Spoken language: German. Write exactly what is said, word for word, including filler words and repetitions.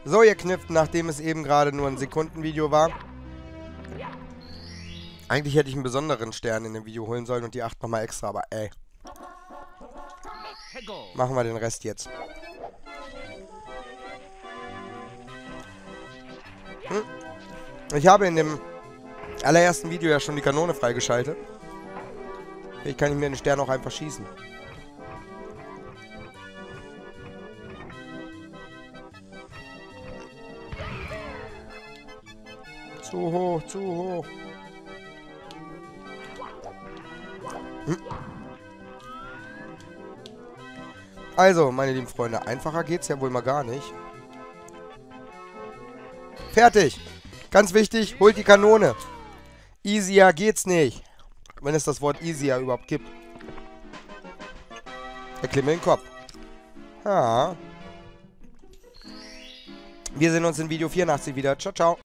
So, ihr Kniften, nachdem es eben gerade nur ein Sekundenvideo war. Eigentlich hätte ich einen besonderen Stern in dem Video holen sollen und die acht nochmal extra, aber ey. Machen wir den Rest jetzt. Hm? Ich habe in dem allerersten Video ja schon die Kanone freigeschaltet. Vielleicht kann ich mir den Stern auch einfach schießen. Zu hoch, zu hoch. Hm. Also, meine lieben Freunde, einfacher geht's ja wohl mal gar nicht. Fertig. Ganz wichtig, holt die Kanone. Easier geht's nicht. Wenn es das Wort easier überhaupt gibt. Erklimme den Kopf. Ja. Wir sehen uns in Video vierundachtzig wieder. Ciao, ciao.